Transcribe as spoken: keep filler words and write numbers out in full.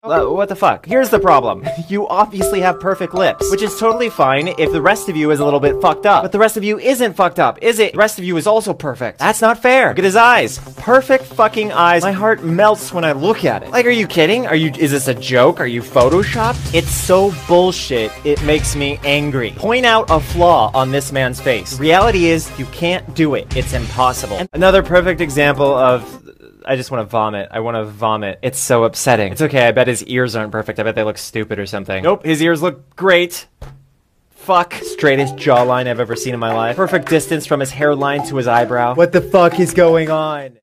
Uh, what the fuck? Here's the problem. You obviously have perfect lips, which is totally fine if the rest of you is a little bit fucked up. But the rest of you isn't fucked up, is it? The rest of you is also perfect. That's not fair. Look at his eyes. Perfect fucking eyes. My heart melts when I look at it. Like, are you kidding? Are you- is this a joke? Are you photoshopped? It's so bullshit, it makes me angry. Point out a flaw on this man's face. The reality is, you can't do it. It's impossible. And another perfect example of... I just want to vomit. I want to vomit. It's so upsetting. It's okay, I bet his ears aren't perfect. I bet they look stupid or something. Nope, his ears look great. Fuck. Straightest jawline I've ever seen in my life. Perfect distance from his hairline to his eyebrow. What the fuck is going on?